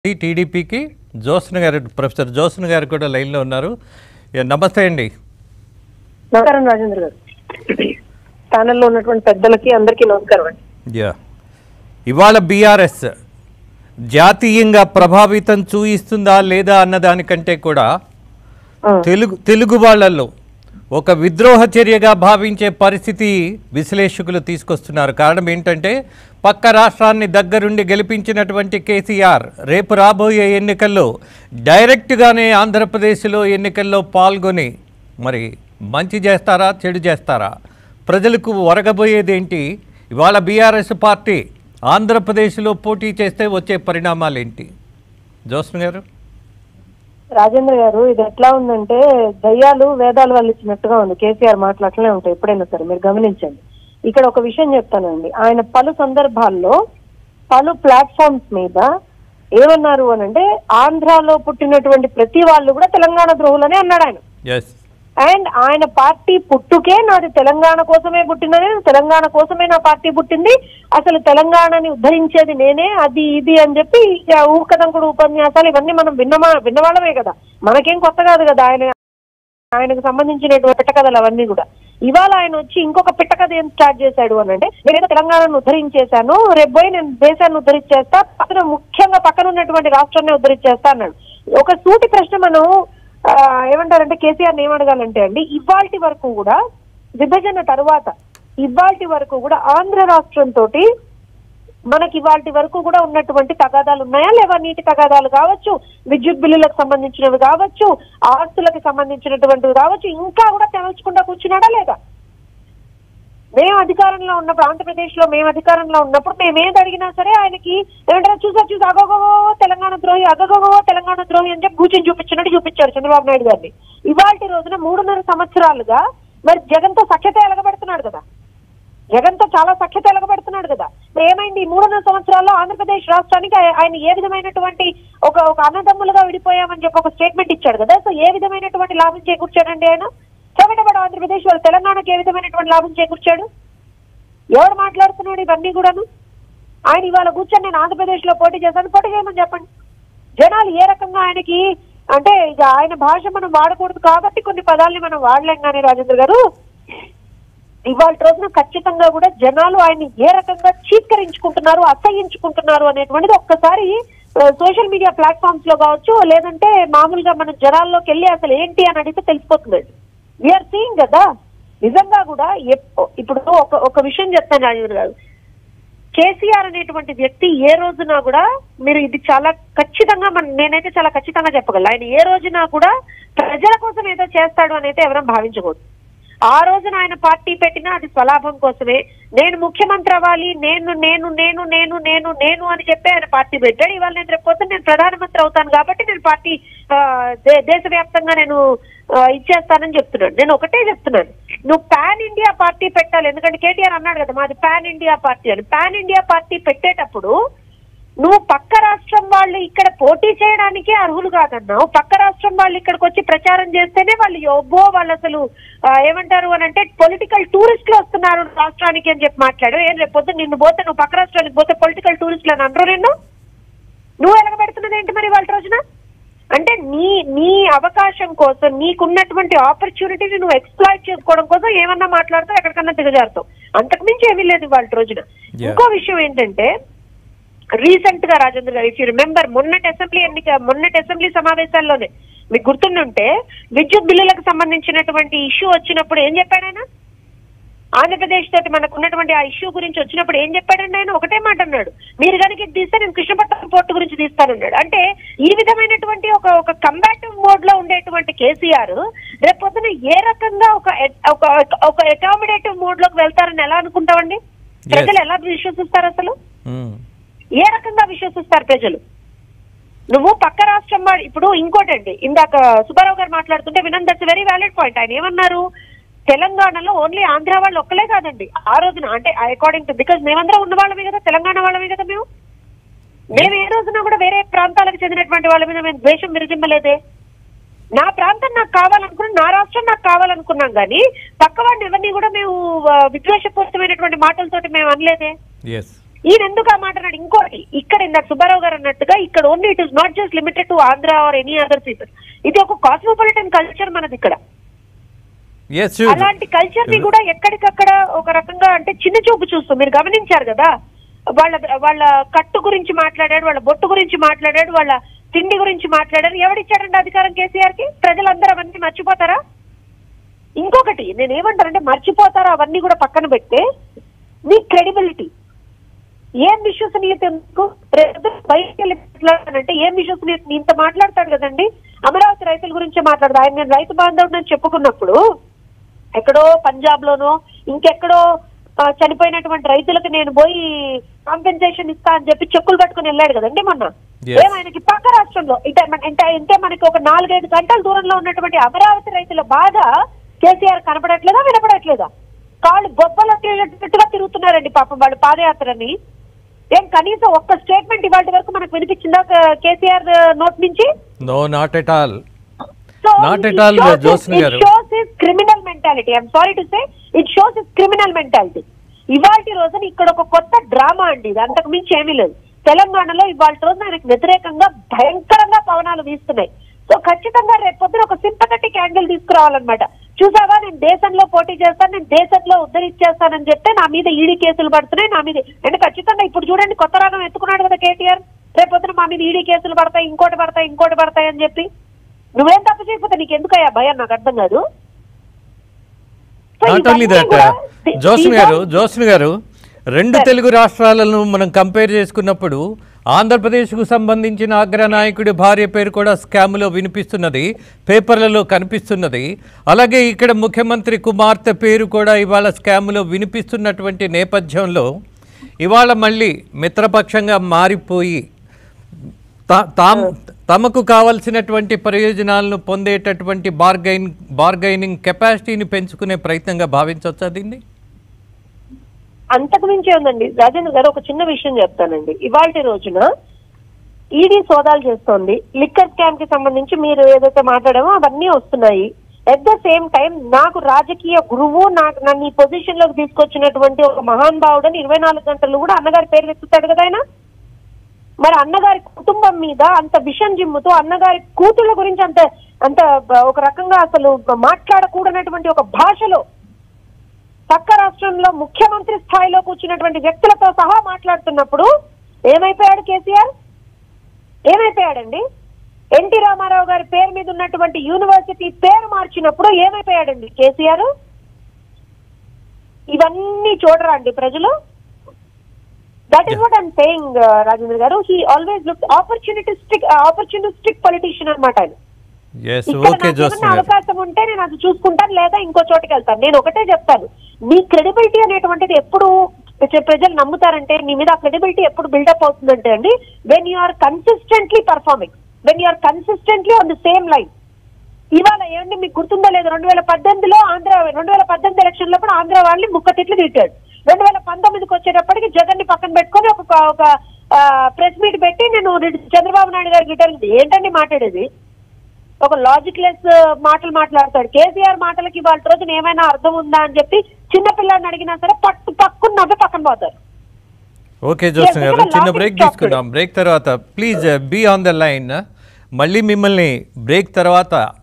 టీడీపీకి జ్యోత్స్న గారు, ప్రొఫెసర్ జ్యోత్స్న గారు కూడా లైన్లో ఉన్నారు. నమస్తే అండి. నమస్కారం రాజేంద్ర గారు. ఛానల్లో ఉన్నటువంటి పెద్దలకి అందరికీ నమస్కారం అండి. ఇవాళ బీఆర్ఎస్ జాతీయంగా ప్రభావితం చూయిస్తుందా లేదా అన్నదానికంటే కూడా తెలుగు వాళ్ళల్లో ఒక విద్రోహ చర్యగా భావించే పరిస్థితి విశ్లేషకులు తీసుకొస్తున్నారు. కారణం ఏంటంటే పక్క రాష్ట్రాన్ని దగ్గరుండి గెలిపించినటువంటి కేసీఆర్ రేపు రాబోయే ఎన్నికల్లో డైరెక్ట్గానే ఆంధ్రప్రదేశ్లో ఎన్నికల్లో పాల్గొని మరి మంచి చేస్తారా చెడు చేస్తారా, ప్రజలకు ఒరగబోయేదేంటి, ఇవాళ బీఆర్ఎస్ పార్టీ ఆంధ్రప్రదేశ్లో పోటీ చేస్తే వచ్చే పరిణామాలు ఏంటి? జ్యోత్స్న గారు. రాజేంద్ర గారు, ఇది ఎట్లా ఉందంటే దయ్యాలు వేదాలు వల్లించినట్టుగా ఉంది. కేసీఆర్ మాట్లాడలే ఉంటాయి ఎప్పుడైనా సరే, మీరు గమనించండి. ఇక్కడ ఒక విషయం చెప్తానండి. ఆయన పలు సందర్భాల్లో పలు ప్లాట్ఫామ్స్ మీద ఏమన్నారు అని అంటే, ఆంధ్రాలో పుట్టినటువంటి ప్రతి వాళ్ళు కూడా తెలంగాణ ద్రోహులనే అన్నాడు ఆయన. అండ్ ఆయన పార్టీ పుట్టుకే నాది తెలంగాణ కోసమే పుట్టినది, తెలంగాణ కోసమే నా పార్టీ పుట్టింది, అసలు తెలంగాణని ఉద్ధరించేది నేనే, అది ఇది అని చెప్పి ఊకదంకుడు ఉపన్యాసాలు ఇవన్నీ మనం విన్నవాళ్ళమే కదా, మనకేం కొత్త కాదు కదా. ఆయనకు సంబంధించినటువంటి పిట్టకథలు అవన్నీ కూడా. ఇవాళ ఆయన వచ్చి ఇంకొక పిట్టకథ ఏం స్టార్ట్ చేశాడు అని అంటే, నేనేదో తెలంగాణను ఉద్ధరించేశాను, రేపు పోయి నేను దేశాన్ని ఉద్ధరించేస్తా, ముఖ్యంగా పక్కన ఉన్నటువంటి రాష్ట్రాన్ని ఉద్ధరించేస్తా అన్నాడు. ఒక సూటి ప్రశ్న మనం ఏమంటారంటే, కేసీఆర్ ఏమడగాలంటే అండి, ఇవాల్టి వరకు కూడా విభజన తర్వాత ఇవాల్టి వరకు కూడా ఆంధ్ర రాష్ట్రంతో మనకి ఇవాల్టి వరకు కూడా ఉన్నటువంటి తగాదాలు ఉన్నాయా లేవా? నీటి తగాదాలు కావచ్చు, విద్యుత్ బిల్లులకు సంబంధించినవి కావచ్చు, ఆస్తులకు సంబంధించినటువంటివి కావచ్చు, ఇంకా కూడా తెమల్చుకుంటా కూర్చున్నాడా లేదా? మేము అధికారంలో ఉన్నప్పుడు, ఆంధ్రప్రదేశ్ లో మేము అధికారంలో ఉన్నప్పుడు మేము ఏది అడిగినా సరే ఆయనకి ఏమంటారు, చూసి అగోగో తెలంగాణ ద్రోహి, అగోగో తెలంగాణ ద్రోహి అని చెప్పి కూర్చొని చూపించినట్టు చూపించారు చంద్రబాబు నాయుడు గారిని. ఇవాళ రోజున 3.5 సంవత్సరాలుగా మరి జగన్ తో సఖ్యత ఎలగబెడుతున్నాడు కదా, జగన్ తో చాలా సఖ్యత ఎలగబెడుతున్నాడు కదా. ఏమైంది? 3.5 సంవత్సరాల్లో ఆంధ్రప్రదేశ్ రాష్ట్రానికి ఆయన ఏ విధమైనటువంటి ఒక అన్నదమ్ములుగా విడిపోయామని చెప్పి ఒక స్టేట్మెంట్ ఇచ్చాడు కదా. సో ఏ విధమైనటువంటి లాభం చేకూర్చాడండి ఆయన? చెమటబడ ఆంధ్రప్రదేశ్ వాళ్ళు తెలంగాణకు ఏ విధమైనటువంటి లాభం చేకూర్చాడు? ఎవరు మాట్లాడుతున్నాడు ఇవన్నీ కూడాను? ఆయన ఇవాళ కూర్చొని నేను ఆంధ్రప్రదేశ్ లో పోటీ చేశాను, పోటీ చేయమని చెప్పండి. జనాలు ఏ రకంగా ఆయనకి అంటే, ఇక ఆయన భాష మనం వాడకూడదు కాబట్టి కొన్ని పదాలని మనం వాడలేం. కానీ రాజేంద్ర గారు, ఇవాళ రోజున ఖచ్చితంగా కూడా జనాలు ఆయన్ని ఏ రకంగా చీత్కరించుకుంటున్నారు, అసహించుకుంటున్నారు అనేటువంటిది ఒక్కసారి సోషల్ మీడియా ప్లాట్ఫామ్స్ లో కావచ్చు, లేదంటే మామూలుగా మనం జనాల్లోకి వెళ్ళి అసలు ఏంటి అని అడిగితే తెలిసిపోతుందండి. వీఆర్ సీయింగ్ కదా నిజంగా కూడా. ఇప్పుడు ఒక విషయం చెప్తాను రాజేంద్ర గారు, కేసీఆర్ అనేటువంటి వ్యక్తి ఏ రోజున కూడా, మీరు ఇది చాలా ఖచ్చితంగా నేనైతే చాలా ఖచ్చితంగా చెప్పగలను, ఆయన ఏ రోజున కూడా ప్రజల కోసం ఏదో చేస్తాడు అని అయితే ఎవరైనా భావించకూడదు. ఆ రోజున ఆయన పార్టీ పెట్టినా అది స్వలాభం కోసమే. నేను ముఖ్యమంత్రి అవ్వాలి, నేను నేను నేను నేను నేను నేను అని చెప్పి ఆయన పార్టీ పెట్టాడు. ఇవాళ నేను రేపు నేను ప్రధానమంత్రి అవుతాను కాబట్టి నేను పార్టీ దేశవ్యాప్తంగా నేను ఇచ్చేస్తానని చెప్తున్నాను. నేను ఒకటే చెప్తున్నాను, నువ్వు పాన్ ఇండియా పార్టీ పెట్టాలి. ఎందుకంటే కేటీఆర్ అన్నాడు కదా మాది పాన్ ఇండియా పార్టీ అని. పాన్ ఇండియా పార్టీ పెట్టేటప్పుడు నువ్వు పక్క రాష్ట్రం వాళ్ళు ఇక్కడ పోటీ చేయడానికే అర్హులు కాదన్నావు. పక్క రాష్ట్రం వాళ్ళు ఇక్కడికి వచ్చి ప్రచారం చేస్తేనే వాళ్ళు వాళ్ళు అసలు ఏమంటారు అని అంటే పొలిటికల్ టూరిస్టులు వస్తున్నారు రాష్ట్రానికి అని చెప్పి మాట్లాడు. ఏం రేపు పొద్దున్న నిన్ను పోతే, నువ్వు పక్క రాష్ట్రానికి పోతే పొలిటికల్ టూరిస్టులు అని అనరు నిన్ను. నువ్వు ఎలగబెడుతున్నది ఏంటి మరి వాళ్ళ రోజున? అంటే నీ అవకాశం కోసం, నీకున్నటువంటి ఆపర్చునిటీని నువ్వు ఎక్స్ప్లాయిట్ చేసుకోవడం కోసం ఏమన్నా మాట్లాడతావు, ఎక్కడికన్నా దిగజారుతావు. అంతకుమించి ఏమీ లేదు వాళ్ళ రోజున. ఇంకో విషయం ఏంటంటే, రీసెంట్ గా రాజేంద్ర గారు, ఇఫ్ యూ రిమెంబర్, మొన్నటి అసెంబ్లీ సమావేశాల్లోనే మీకు గుర్తుండుంటే, విద్యుత్ బిల్లులకు సంబంధించినటువంటి ఇష్యూ వచ్చినప్పుడు ఏం చెప్పాడు ఆయన? ఆంధ్రప్రదేశ్ తోటి మనకు ఉన్నటువంటి ఆ ఇష్యూ గురించి వచ్చినప్పుడు ఏం చెప్పాడండి ఆయన? ఒకటే మాట అన్నాడు, మీరు కనుక ఇది తీస్తే నేను కృష్ణపట్నం పోర్టు గురించి తీస్తానన్నాడు. అంటే ఈ విధమైనటువంటి ఒక కంబాటివ్ మోడ్ లో ఉండేటువంటి కేసీఆర్ రేపు పొద్దున ఏ రకంగా ఒక అకామిడేటివ్ మోడ్ లోకి వెళ్తారని ఎలా అనుకుంటామండి? ప్రజలు ఎలా విశ్వసిస్తారు అసలు? ఏ రకంగా విశ్వసిస్తారు ప్రజలు? నువ్వు పక్క రాష్ట్రం వాడు. ఇప్పుడు ఇంకోటండి, ఇందాక సుబ్బారావు గారు మాట్లాడుతుంటే వినండి, దట్స్ వెరీ వ్యాలిడ్ పాయింట్. ఆయన ఏమన్నారు, తెలంగాణలో ఓన్లీ ఆంధ్ర వాళ్ళు ఒక్కలే కాదండి ఆ రోజున, అంటే అకార్డింగ్ టు, బికాజ్ మేమందరం ఉన్న వాళ్ళమే కదా, తెలంగాణ వాళ్ళమే కదా మేము ఏ రోజున కూడా వేరే ప్రాంతాలకు చెందినటువంటి వాళ్ళ మీద మేము ద్వేషం విరజిమ్మలేదే. నా ప్రాంతం నాకు కావాలనుకున్నాం, నా రాష్ట్రం నాకు కావాలనుకున్నాం, కానీ పక్క వాడిని ఎవరిని కూడా మేము విద్వేషపూరితమైనటువంటి మాటలతోటి మేము అనలేదే. ఈయన ఎందుకు ఆ మాట అన్నాడు? ఇంకోటి ఇక్కడ ఇందాక సుబ్బారావు గారు అన్నట్టుగా ఇక్కడ only it is not just limited to Andhra or any other people. ఇది ఒక కాస్మోపాలిటన్ కల్చర్ మనది ఇక్కడ. అలాంటి కల్చర్ ని కూడా ఎక్కడికక్కడ ఒక రకంగా అంటే చిన్న చూపు చూస్తూ మీరు గమనించారు కదా, వాళ్ళ కట్టు గురించి మాట్లాడాడు, వాళ్ళ బొట్టు గురించి మాట్లాడాడు, వాళ్ళ తిండి గురించి మాట్లాడారు. ఎవడిచ్చాడండి అధికారం కేసీఆర్ కి? ప్రజలందరూ అవన్నీ మర్చిపోతారా? ఇంకొకటి నేనేమంటానంటే మర్చిపోతారా అవన్నీ కూడా పక్కన పెడితే మీ క్రెడిబిలిటీ ఏం విశ్వసనీయత ఎందుకు? బయటకు వెళ్ళి మాట్లాడానంటే ఏం విశ్వసనీయత? ఇంత మాట్లాడతాడు కదండి, అమరావతి రైతుల గురించే మాట్లాడదు ఆయన. నేను రైతు బాంధవుడిని చెప్పుకున్నప్పుడు ఎక్కడో పంజాబ్ లోనో ఇంకెక్కడో చనిపోయినటువంటి రైతులకు నేను పోయి కాంపెన్సేషన్ ఇస్తా అని చెప్పి చెక్కులు పట్టుకుని వెళ్ళాడు కదండి మొన్న. ఏమైనాకి పక్క రాష్ట్రంలో అంటే మనకి ఒక 4-5 గంటల దూరంలో ఉన్నటువంటి అమరావతి రైతుల బాధ కేసీఆర్ కనపడట్లేదా, వినపడట్లేదా? కాళ్ళు బొబ్బలట్టుగా తిరుగుతున్నారండి పాపం వాళ్ళు పాదయాత్రని. ఏం కనీసం ఒక్క స్టేట్మెంట్ ఇవాళ వరకు మనకు వినిపించిందా కేసీఆర్ నోట్ నుంచి? No, not at all. Not at all, Jyotsna garu. It shows his criminal mentality. I'm sorry to say, it shows his criminal mentality. ఇవాల్టి రోజున ఇక్కడ ఒక కొత్త డ్రామా అండి, ఇది అంతకు మించి ఏమీ లేదు. తెలంగాణలో ఇవాల్టి రోజున ఆయనకు వ్యతిరేకంగా భయంకరంగా పవనాలు వీస్తున్నాయి. సో ఖచ్చితంగా రేపు పొద్దున ఒక సింపథెటిక్ యాంగిల్ తీసుకురావాలన్నమాట. చూసావా, నేను దేశంలో పోటీ చేస్తాను, నేను దేశంలో ఉద్ధరించేస్తానని చెప్తే నా మీద ఈడీ కేసులు పడుతున్నాయి, నా మీద. అంటే ఖచ్చితంగా ఇప్పుడు చూడండి కొత్త రాగం ఎత్తుకున్నాడు కదా కేటీఆర్, రేపు పొద్దున మా మీద ఈడీ కేసులు పడతాయి, ఇంకోటి పడతాయి అని చెప్పి. నువ్వేం తప్పు చేయకపోతే నీకు ఎందుకయ్యా భయం? నాకు అర్థం కాదు. నాట్ ఓన్లీ దట్, జ్యోత్స్న గారు రెండు తెలుగు రాష్ట్రాలను మనం కంపేర్ చేసుకున్నప్పుడు ఆంధ్రప్రదేశ్కు సంబంధించిన అగ్రనాయకుడి భార్య పేరు కూడా స్కామ్లో వినిపిస్తున్నది, పేపర్లలో కనిపిస్తున్నది. అలాగే ఇక్కడ ముఖ్యమంత్రి కుమార్తె పేరు కూడా ఇవాళ స్కామ్లో వినిపిస్తున్నటువంటి నేపథ్యంలో ఇవాళ మళ్ళీ మిత్రపక్షంగా మారిపోయి తమకు కావాల్సినటువంటి ప్రయోజనాలను పొందేటటువంటి బార్గైనింగ్ కెపాసిటీని పెంచుకునే ప్రయత్నంగా భావించవచ్చా దీన్ని? అంతకు మించే ఉందండి రాజేంద్ర గారు. ఒక చిన్న విషయం చెప్తానండి. ఇవాళ రోజున ఈడీ సోదాలు చేస్తోంది, లిక్కర్ స్కామ్ కి సంబంధించి మీరు ఏదైతే మాట్లాడామో అవన్నీ వస్తున్నాయి. ఎట్ ద సేమ్ టైం నాకు రాజకీయ గురువు, నన్ను ఈ పొజిషన్ లోకి తీసుకొచ్చినటువంటి ఒక మహానుభావుడని 24 గంటలు కూడా అన్నగారి పేరు ఎత్తుతాడు కదా ఆయన. మరి అన్నగారి కుటుంబం మీద అంత విషం జిమ్ముతో అన్నగారి కూతుళ్ళ గురించి అంత ఒక రకంగా అసలు మాట్లాడకూడనటువంటి ఒక భాషలో పక్క రాష్ట్రంలో ముఖ్యమంత్రి స్థాయిలో కూర్చున్నటువంటి వ్యక్తులతో సహా మాట్లాడుతున్నప్పుడు ఏమైపోయాడు కేసీఆర్? ఏమైపోయాడండి? ఎన్టీ రామారావు గారి పేరు మీద ఉన్నటువంటి యూనివర్సిటీ పేరు మార్చినప్పుడు ఏమైపోయాడండి కేసీఆర్? ఇవన్నీ చూడరా అండి ప్రజలు? That is what I'm saying, Rajendra garu. He always looks opportunistic politician అన్నమాట ఆయన. అవకాశం ఉంటే నేను అది చూసుకుంటాను, లేదా ఇంకో చోటుకి వెళ్తాను. నేను ఒకటే చెప్తాను, నీ క్రెడిబిలిటీ అనేటువంటిది ఎప్పుడు ప్రజలు నమ్ముతారంటే, నీ మీద ఆ క్రెడిబిలిటీ ఎప్పుడు బిల్డప్ అవుతుందంటే అండి, when you are consistently performing, when you are consistently on the same line. ఇవాళ ఏమండి మీకు గుర్తుందో లేదు, 2018 ఎలక్షన్ లో కూడా ఆంధ్ర వాళ్ళని ముక్క తిట్లు తిట్టాడు. 2019కి వచ్చేటప్పటికి జగన్ ని పక్కన పెట్టుకొని ఒక ప్రెస్ మీట్ పెట్టి నేను చంద్రబాబు నాయుడు గారికి గిట్టారు. ఏంటండి మాట్లాడేది? ఒక లాజిక్ లెస్ మాటలు మాట్లాడతాడు. కేసీఆర్ మాటలకి వాళ్ళ రోజున ఏమైనా అర్థం ఉందా అని చెప్పి చిన్నపిల్లాడిని అడిగినా సరే పక్కన నవ్వి పక్కన పోతారు. ఓకే జ్యోత్స్న గారు, చిన్న బ్రేక్ తీసుకుందాం. బ్రేక్ తర్వాత please be on the line. మళ్ళీ మిమ్మల్ని బ్రేక్ తర్వాత